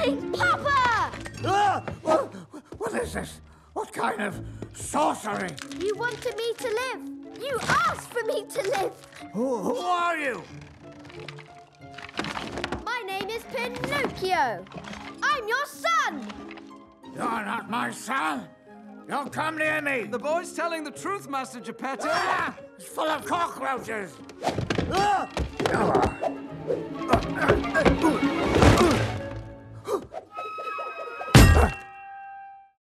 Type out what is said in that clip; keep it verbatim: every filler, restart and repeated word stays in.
Darling Papa! Ah! What, what is this? What kind of sorcery? You wanted me to live. You asked for me to live. Who, who are you? My name is Pinocchio. I'm your son. You're not my son. Don't come near me. The boy's telling the truth, Master Geppetto. Ah! It's full of cockroaches. Ah! Ah!